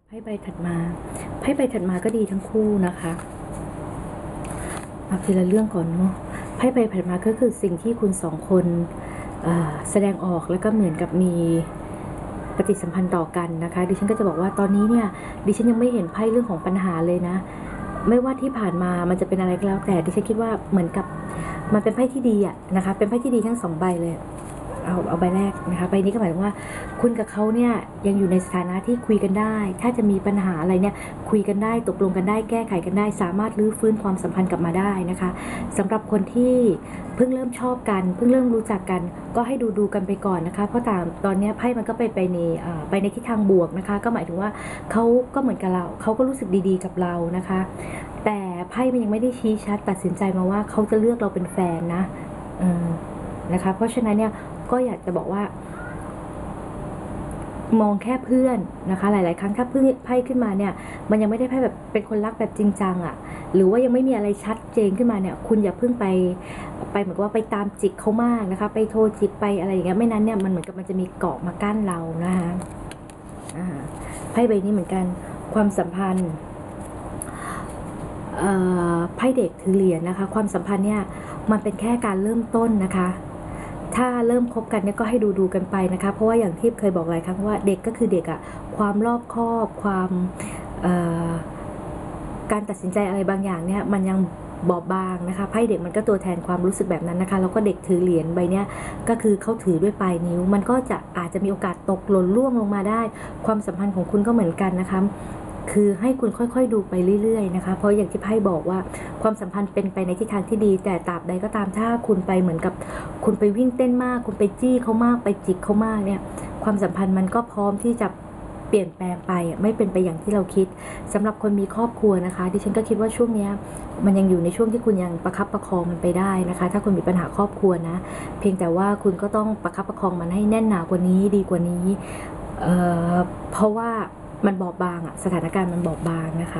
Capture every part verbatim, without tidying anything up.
ไพ่ใบถัดมาไพ่ใบถัดมาก็ดีทั้งคู่นะคะเอาทีละเรื่องก่อนเนาะไพ่ใบถัดมาก็คือสิ่งที่คุณสองคนแสดงออกแล้วก็เหมือนกับมีปฏิสัมพันธ์ต่อกันนะคะดิฉันก็จะบอกว่าตอนนี้เนี่ยดิฉันยังไม่เห็นไพ่เรื่องของปัญหาเลยนะไม่ว่าที่ผ่านมามันจะเป็นอะไรก็แล้วแต่ดิฉันคิดว่าเหมือนกับมันเป็นไพ่ที่ดีอะนะคะเป็นไพ่ที่ดีทั้งสองใบเลยเอาเอาใบแรกนะคะใบนี้ก็หมายถึงว่าคุณกับเขาเนี่ยยังอยู่ในสถานะที่คุยกันได้ถ้าจะมีปัญหาอะไรเนี่ยคุยกันได้ตกลงกันได้แก้ไขกันได้สามารถรื้อฟื้นความสัมพันธ์กลับมาได้นะคะสำหรับคนที่เพิ่งเริ่มชอบกันเพิ่งเริ่มรู้จักกันก็ให้ดูดูกันไปก่อนนะคะเพราะตามตอนนี้ไพ่มันก็ไปไปในไปในทิศทางบวกนะคะก็หมายถึงว่าเขาก็เหมือนกับเราเขาก็รู้สึกดีๆกับเรานะคะแต่ไพ่มันยังไม่ได้ชี้ชัดตัดสินใจมาว่าเขาจะเลือกเราเป็นแฟนนะเออนะคะเพราะฉะนั้นเนี่ยก็อยากจะบอกว่ามองแค่เพื่อนนะคะหลายๆครั้งถ้าเพิ่งไพ่ขึ้นมาเนี่ยมันยังไม่ได้ไพ่แบบเป็นคนรักแบบจริงจังอ่ะหรือว่ายังไม่มีอะไรชัดเจนขึ้นมาเนี่ยคุณอย่าเพิ่งไปไปเหมือนกับว่าไปตามจิกเขามากนะคะไปโทรจิกไปอะไรอย่างเงี้ยไม่นั้นเนี่ยมันเหมือนกับมันจะมีเกาะมากั้นเรานะคะอ่าไพ่ใบนี้เหมือนกันความสัมพันธ์ไพ่เด็กถือเหรียญนะคะความสัมพันธ์เนี่ยมันเป็นแค่การเริ่มต้นนะคะถ้าเริ่มคบกันเนี่ยก็ให้ดูดูกันไปนะคะเพราะว่าอย่างที่เคยบอกหลายครั้งว่าเด็กก็คือเด็กอะความรอบคอบความการตัดสินใจอะไรบางอย่างเนี่ยมันยังบอบบางนะคะไพ่เด็กมันก็ตัวแทนความรู้สึกแบบนั้นนะคะแล้วก็เด็กถือเหรียญใบเนี้ยก็คือเขาถือด้วยปลายนิ้วมันก็จะอาจจะมีโอกาสตกหล่นร่วงลงมาได้ความสัมพันธ์ของคุณก็เหมือนกันนะคะคือให้คุณค่อยๆดูไปเรื่อยๆนะคะเพราะอย่างที่ไพ่บอกว่าความสัมพันธ์เป็นไปในทิศทางที่ดีแต่ตราบใดก็ตามถ้าคุณไปเหมือนกับคุณไปวิ่งเต้นมากคุณไปจี้เขามากไปจิกเขามากเนี่ยความสัมพันธ์มันก็พร้อมที่จะเปลี่ยนแปลงไปไม่เป็นไปอย่างที่เราคิดสำหรับคนมีครอบครัวนะคะดิฉันก็คิดว่าช่วงนี้มันยังอยู่ในช่วงที่คุณยังประคับประคองมันไปได้นะคะถ้าคุณมีปัญหาครอบครัวนะเพียงแต่ว่าคุณก็ต้องประคับประคองมันให้แน่นหนากว่านี้ดีกว่านี้เอ่อเพราะว่ามันบอบบางอะสถานการณ์มันบอบบางนะคะ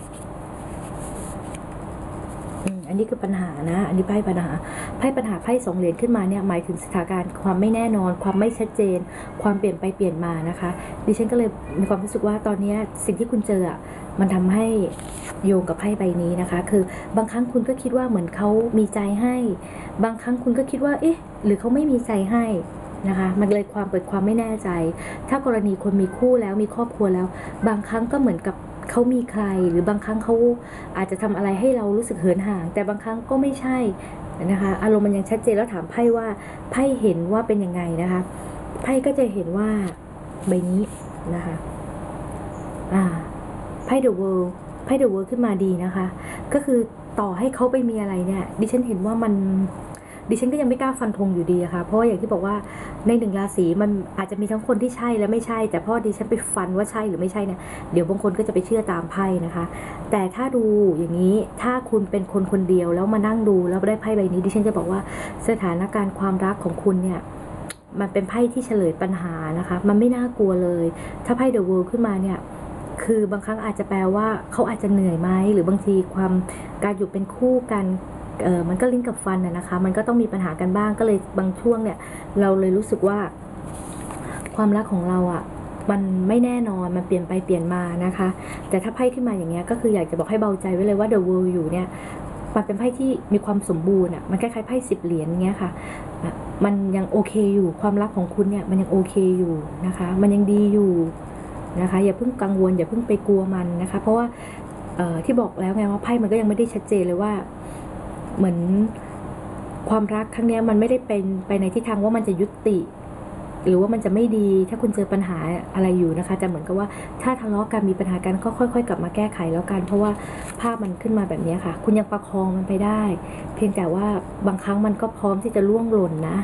อันนี้คือปัญหานะอันนี้ไพ่ปัญหาไพ่ปัญหาไพ่สองเหรียญขึ้นมาเนี่ยหมายถึงสถานการณ์ความไม่แน่นอนความไม่ชัดเจนความเปลี่ยนไปเปลี่ยนมานะคะดิฉันก็เลยมีความรู้สึกว่าตอนนี้สิ่งที่คุณเจออ่ะมันทำให้โยงกับไพ่ใบนี้นะคะคือบางครั้งคุณก็คิดว่าเหมือนเขามีใจให้บางครั้งคุณก็คิดว่าเอ๊ะหรือเขาไม่มีใจให้นะคะมันเลยความเกิดความไม่แน่ใจถ้ากรณีคนมีคู่แล้วมีครอบครัวแล้วบางครั้งก็เหมือนกับเขามีใครหรือบางครั้งเขาอาจจะทำอะไรให้เรารู้สึกเหินห่างแต่บางครั้งก็ไม่ใช่นะคะอารมณ์มันยังชัดเจนแล้วถามไพ่ว่าไพ่เห็นว่าเป็นยังไงนะคะไพ่ก็จะเห็นว่าใบนี้นะคะอ่าไพ่ The World ไพ่ The World ขึ้นมาดีนะคะก็คือต่อให้เขาไปมีอะไรเนี่ยดิฉันเห็นว่ามันดิฉันก็ยังไม่กล้าฟันธงอยู่ดีค่ะเพราะอย่างที่บอกว่าในหนึ่งราศีมันอาจจะมีทั้งคนที่ใช่และไม่ใช่แต่พอดิฉันไปฟันว่าใช่หรือไม่ใช่เนี่ยเดี๋ยวบางคนก็จะไปเชื่อตามไพ่นะคะแต่ถ้าดูอย่างนี้ถ้าคุณเป็นคนคนเดียวแล้วมานั่งดูแล้วได้ไพ่ใบนี้ดิฉันจะบอกว่าสถานการณ์ความรักของคุณเนี่ยมันเป็นไพ่ที่เฉลยปัญหานะคะมันไม่น่ากลัวเลยถ้าไพ่ The World ขึ้นมาเนี่ยคือบางครั้งอาจจะแปลว่าเขาอาจจะเหนื่อยไหมหรือบางทีความการอยู่เป็นคู่กันเออมันก็ลิ้นกับฟันนะคะมันก็ต้องมีปัญหากันบ้างก็เลยบางช่วงเนี่ยเราเลยรู้สึกว่าความรักของเราอ่ะมันไม่แน่นอนมันเปลี่ยนไปเปลี่ยนมานะคะแต่ถ้าไพ่ขึ้นมาอย่างเงี้ยก็คืออยากจะบอกให้เบาใจไว้เลยว่า The World อยู่เนี่ยมันเป็นไพ่ที่มีความสมบูรณ์อ่ะมันคล้ายๆไพ่สิบเหรียญเงี้ยค่ะมันยังโอเคอยู่ความรักของคุณเนี่ยมันยังโอเคอยู่นะคะมันยังดีอยู่นะคะอย่าเพิ่งกังวลอย่าเพิ่งไปกลัวมันนะคะเพราะว่าที่บอกแล้วไงว่าไพ่มันก็ยังไม่ได้ชัดเจนเลยว่าเหมือนความรักครั้งนี้มันไม่ได้เป็นไปในทิศทางว่ามันจะยุติหรือว่ามันจะไม่ดีถ้าคุณเจอปัญหาอะไรอยู่นะคะจะเหมือนกับว่าถ้าทะเลาะกันมีปัญหากันก็ค่อยๆกลับมาแก้ไขแล้วกันเพราะว่าภาพมันขึ้นมาแบบนี้ค่ะคุณยังประคองมันไปได้เพียงแต่ว่าบางครั้งมันก็พร้อมที่จะล่วงหล่นนะ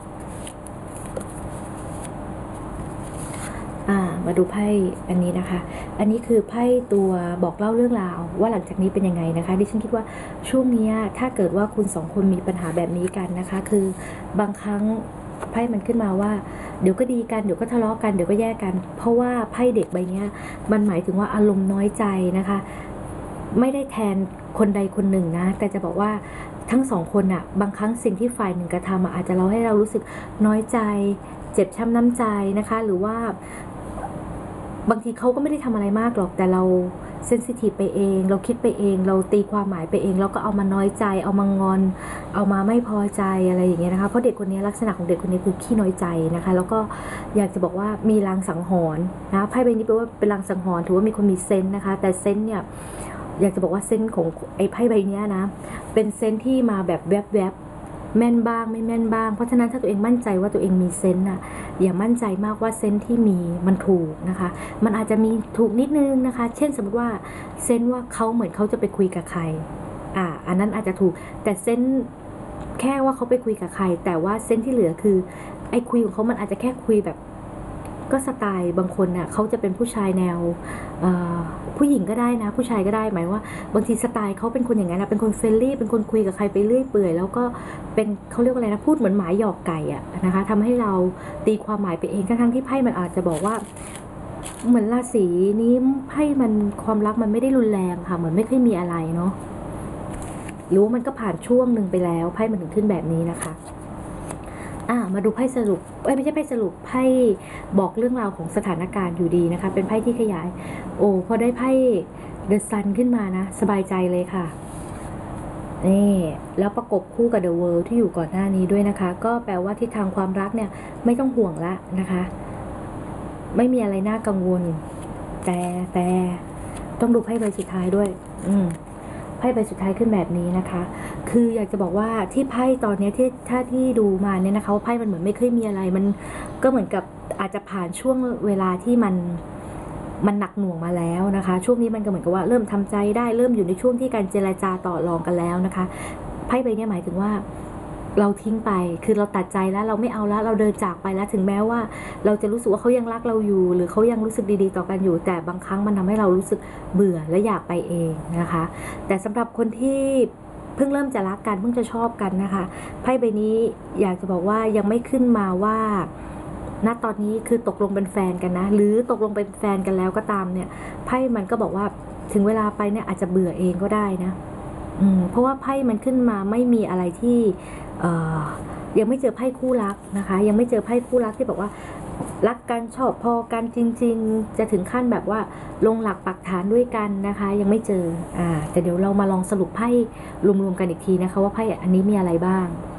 อ่ามาดูไพ่อันนี้นะคะอันนี้คือไพ่ตัวบอกเล่าเรื่องราวว่าหลังจากนี้เป็นยังไงนะคะดิฉันคิดว่าช่วงนี้ถ้าเกิดว่าคุณสองคนมีปัญหาแบบนี้กันนะคะคือบางครั้งไพ่มันขึ้นมาว่าเดี๋ยวก็ดีกันเดี๋ยวก็ทะเลาะกันเดี๋ยวก็แยกกันเพราะว่าไพ่เด็กใบนี้มันหมายถึงว่าอารมณ์น้อยใจนะคะไม่ได้แทนคนใดคนหนึ่งนะแต่จะบอกว่าทั้งสองคนอะบางครั้งสิ่งที่ฝ่ายหนึ่งกระทำอาจจะเราให้เรารู้สึกน้อยใจเจ็บช้ำน้ำใจนะคะหรือว่าบางทีเขาก็ไม่ได้ทำอะไรมากหรอกแต่เราเซนซิทีฟไปเองเราคิดไปเองเราตีความหมายไปเองแล้วก็เอามาน้อยใจเอามางอนเอามาไม่พอใจอะไรอย่างเงี้ยนะคะเพราะเด็กคนนี้ลักษณะของเด็กคนนี้คือขี้น้อยใจนะคะแล้วก็อยากจะบอกว่ามีลางสังหรณ์นะไพ่ใบนี้แปลว่าเป็นลางสังหรณ์ถือว่ามีคนมีเซนส์นะคะแต่เซนส์เนี่ยอยากจะบอกว่าเซนส์ของไอ้ไพ่ใบนี้นะเป็นเซนส์ที่มาแบบแวบๆแม่นบ้างไม่แม่นบ้างเพราะฉะนั้นถ้าตัวเองมั่นใจว่าตัวเองมีเซนส์น่ะอย่ามั่นใจมากว่าเซนส์ที่มีมันถูกนะคะมันอาจจะมีถูกนิดนึงนะคะเช่นสมมติว่าเซนส์ว่าเขาเหมือนเขาจะไปคุยกับใครอ่าอันนั้นอาจจะถูกแต่เซนส์แค่ว่าเขาไปคุยกับใครแต่ว่าเซนส์ที่เหลือคือไอ้คุยของเขามันอาจจะแค่คุยแบบก็สไตล์บางคนน่ะเขาจะเป็นผู้ชายแนวผู้หญิงก็ได้นะผู้ชายก็ได้หมายว่าบางทีสไตล์เขาเป็นคนอย่างนั้นนะเป็นคนเฟรนลี่เป็นคนคุยกับใครไปเรื่อยเปื่อยแล้วก็เป็นเขาเรียกว่าอะไรนะพูดเหมือนหมาหยอกไก่อะนะคะทำให้เราตีความหมายไปเองทั้งๆที่ไพ่มันอาจจะบอกว่าเหมือนราศีนี้ไพ่มันความรักมันไม่ได้รุนแรงค่ะเหมือนไม่ค่อยมีอะไรเนาะรู้มันก็ผ่านช่วงหนึ่งไปแล้วไพ่มันถึงขึ้นแบบนี้นะคะอ่ามาดูไพ่สรุปเอ้ยไม่ใช่ไพ่สรุปไพ่บอกเรื่องราวของสถานการณ์อยู่ดีนะคะเป็นไพ่ที่ขยายโอ้พอได้ไพ่เดอะซันขึ้นมานะสบายใจเลยค่ะนี่แล้วประกบคู่กับเดอะเวิลด์ที่อยู่ก่อนหน้านี้ด้วยนะคะก็แปลว่าทิศทางความรักเนี่ยไม่ต้องห่วงละนะคะไม่มีอะไรน่ากังวลแต่แต่ต้องดูไพ่ใบสุดท้ายด้วยอืมไพ่ใบสุดท้ายขึ้นแบบนี้นะคะคืออยากจะบอกว่าที่ไพ่ตอนนี้ที่ถ้าที่ดูมาเนี่ยนะคะว่าไพ่มันเหมือนไม่เคยมีอะไรมันก็เหมือนกับอาจจะผ่านช่วงเวลาที่มันมันหนักหน่วงมาแล้วนะคะช่วงนี้มันก็เหมือนกับว่าเริ่มทำใจได้เริ่มอยู่ในช่วงที่การเจรจาต่อรองกันแล้วนะคะไพ่ใบนี้หมายถึงว่าเราทิ้งไปคือเราตัดใจแล้วเราไม่เอาแล้วเราเดินจากไปแล้วถึงแม้ว่าเราจะรู้สึกว่าเขายังรักเราอยู่หรือเขายังรู้สึกดีๆต่อกันอยู่แต่บางครั้งมันทำให้เรารู้สึกเบื่อและอยากไปเองนะคะแต่สำหรับคนที่เพิ่งเริ่มจะรักกันเพิ่งจะชอบกันนะคะไพ่ใบนี้อยากจะบอกว่ายังไม่ขึ้นมาว่าณตอนนี้คือตกลงเป็นแฟนกันนะหรือตกลงเป็นแฟนกันแล้วก็ตามเนี่ยไพ่มันก็บอกว่าถึงเวลาไปเนี่ยอาจจะเบื่อเองก็ได้นะอืมเพราะว่าไพ่มันขึ้นมาไม่มีอะไรที่เอ่อยังไม่เจอไพ่คู่รักนะคะยังไม่เจอไพ่คู่รักที่บอกว่ารักกันชอบพอกันจริงๆจะถึงขั้นแบบว่าลงหลักปักฐานด้วยกันนะคะยังไม่เจออ่าแต่เดี๋ยวเรามาลองสรุปไพ่รวมๆกันอีกทีนะคะว่าไพ่อันนี้มีอะไรบ้าง